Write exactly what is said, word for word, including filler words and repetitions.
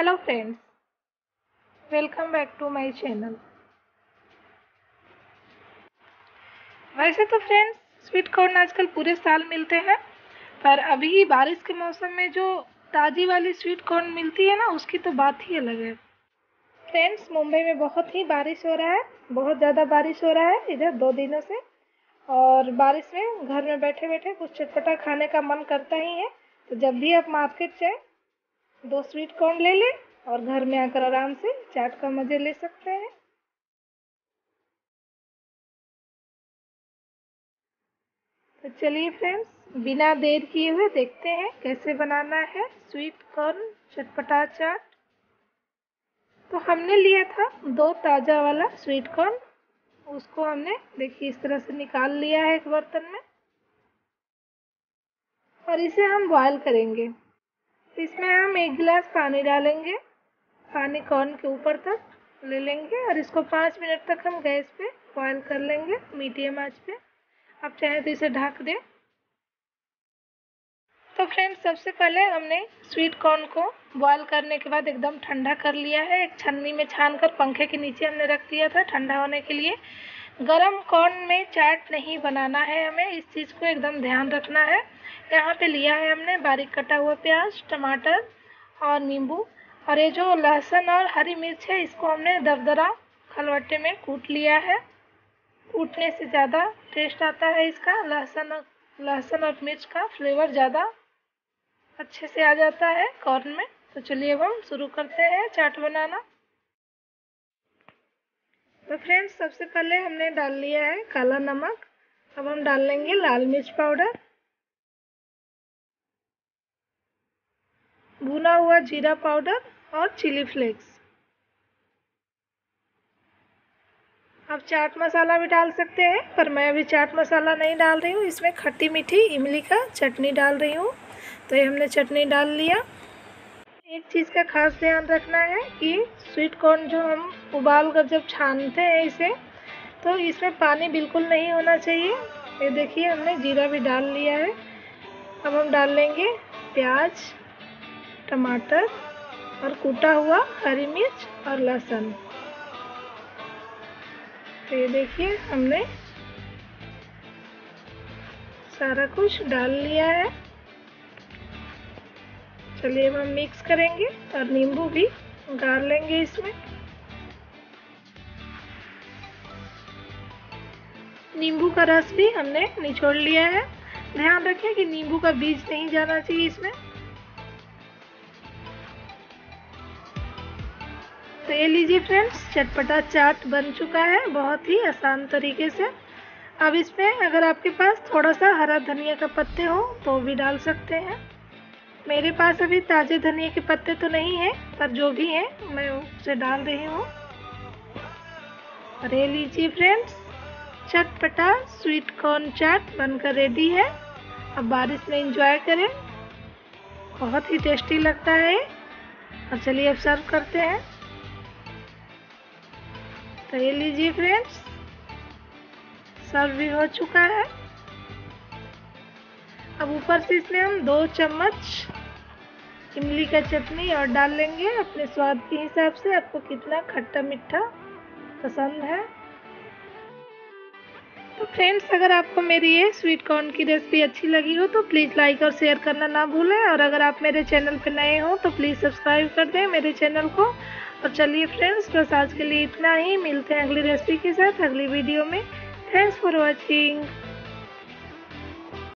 Hello friends, welcome back to my channel. वैसे तो friends sweet corn आजकल पूरे साल मिलते हैं, पर अभी बारिश के मौसम में जो ताज़ी वाली स्वीट कॉर्न मिलती है ना, उसकी तो बात ही अलग है। फ्रेंड्स, मुंबई में बहुत ही बारिश हो रहा है, बहुत ज़्यादा बारिश हो रहा है इधर दो दिनों से। और बारिश में घर में बैठे बैठे कुछ चटपटा खाने का मन करता ही है। तो जब भी आप मार्केट जाए, दो स्वीट कॉर्न ले लें और घर में आकर आराम से चाट का मज़े ले सकते हैं। तो चलिए फ्रेंड्स, बिना देर किए हुए देखते हैं कैसे बनाना है स्वीट कॉर्न चटपटा चाट। तो हमने लिया था दो ताज़ा वाला स्वीट कॉर्न। उसको हमने देखिए इस तरह से निकाल लिया है एक बर्तन में, और इसे हम बॉयल करेंगे। इसमें हम एक गिलास पानी डालेंगे, पानी कॉर्न के ऊपर तक ले लेंगे और इसको पाँच मिनट तक हम गैस पे बॉयल कर लेंगे मीडियम आंच पे। आप चाहें तो इसे ढक दें। तो फ्रेंड्स, सबसे पहले हमने स्वीट कॉर्न को बॉयल करने के बाद एकदम ठंडा कर लिया है। एक छन्नी में छान कर पंखे के नीचे हमने रख दिया था ठंडा होने के लिए। गरम कॉर्न में चाट नहीं बनाना है, हमें इस चीज़ को एकदम ध्यान रखना है। यहाँ पे लिया है हमने बारीक कटा हुआ प्याज, टमाटर और नींबू, और ये जो लहसुन और हरी मिर्च है इसको हमने दरदरा खलबट्टे में कूट लिया है। कूटने से ज़्यादा टेस्ट आता है इसका, लहसुन लहसुन और मिर्च का फ्लेवर ज़्यादा अच्छे से आ जाता है कॉर्न में। तो चलिए अब हम शुरू करते हैं चाट बनाना। तो फ्रेंड्स, सबसे पहले हमने डाल लिया है काला नमक। अब हम डाल लेंगे लाल मिर्च पाउडर, भुना हुआ जीरा पाउडर और चिली फ्लेक्स। आप चाट मसाला भी डाल सकते हैं, पर मैं अभी चाट मसाला नहीं डाल रही हूँ। इसमें खट्टी मीठी इमली का चटनी डाल रही हूँ। तो ये हमने चटनी डाल लिया। एक चीज़ का खास ध्यान रखना है कि स्वीट कॉर्न जो हम उबाल कर जब छानते हैं इसे, तो इसमें पानी बिल्कुल नहीं होना चाहिए। ये देखिए हमने जीरा भी डाल लिया है। अब हम डाल लेंगे प्याज, टमाटर और कूटा हुआ हरी मिर्च और लहसुन। तो ये देखिए हमने सारा कुछ डाल लिया है। चलिए अब हम मिक्स करेंगे और नींबू भी गाड़ लेंगे इसमें। नींबू का रस भी हमने निचोड़ लिया है। ध्यान रखें कि नींबू का बीज नहीं जाना चाहिए इसमें। तो ये लीजिए फ्रेंड्स, चटपटा चाट बन चुका है बहुत ही आसान तरीके से। अब इसमें अगर आपके पास थोड़ा सा हरा धनिया का पत्ते हो तो भी डाल सकते हैं। मेरे पास अभी ताज़े धनिया के पत्ते तो नहीं है, पर जो भी है मैं उसे डाल रही हूँ। और ये लीजिए फ्रेंड्स, चटपटा स्वीट कॉर्न चाट बनकर रेडी है। अब बारिश में एंजॉय करें, बहुत ही टेस्टी लगता है। और चलिए अब सर्व करते हैं। तो ये लीजिए फ्रेंड्स, सर्व भी हो चुका है। अब ऊपर से इसमें हम दो चम्मच इमली का चटनी और डाल लेंगे अपने स्वाद के हिसाब से, आपको कितना खट्टा मीठा पसंद है। तो फ्रेंड्स, अगर आपको मेरी ये स्वीट कॉर्न की रेसिपी अच्छी लगी हो तो प्लीज़ लाइक और शेयर करना ना भूलें। और अगर आप मेरे चैनल पर नए हो तो प्लीज़ सब्सक्राइब कर दें मेरे चैनल को। और चलिए फ्रेंड्स, बस आज के लिए इतना ही। मिलते हैं अगली रेसिपी के साथ अगली वीडियो में। Thanks for watching.